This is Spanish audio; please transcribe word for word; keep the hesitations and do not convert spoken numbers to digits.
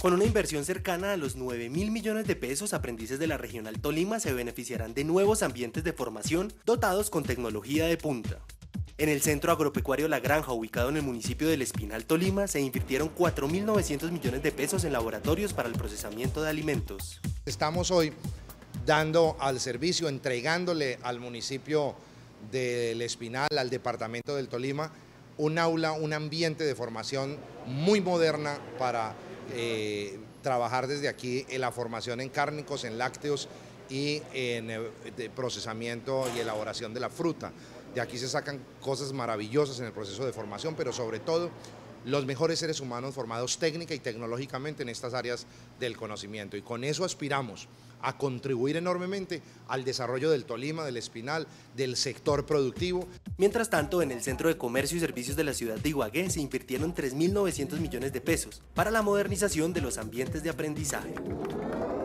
Con una inversión cercana a los nueve mil millones de pesos, aprendices de la Regional Tolima se beneficiarán de nuevos ambientes de formación dotados con tecnología de punta. En el Centro Agropecuario La Granja, ubicado en el municipio del Espinal, Tolima, se invirtieron cuatro mil novecientos millones de pesos en laboratorios para el procesamiento de alimentos. Estamos hoy dando al servicio, entregándole al municipio del Espinal, al departamento del Tolima, un aula, un ambiente de formación muy moderna para eh, trabajar desde aquí en la formación en cárnicos, en lácteos y en eh, procesamiento y elaboración de la fruta. De aquí se sacan cosas maravillosas en el proceso de formación, pero sobre todo los mejores seres humanos formados técnica y tecnológicamente en estas áreas del conocimiento. Y con eso aspiramos a contribuir enormemente al desarrollo del Tolima, del Espinal, del sector productivo. Mientras tanto, en el Centro de Comercio y Servicios de la ciudad de Ibagué se invirtieron tres mil novecientos millones de pesos para la modernización de los ambientes de aprendizaje.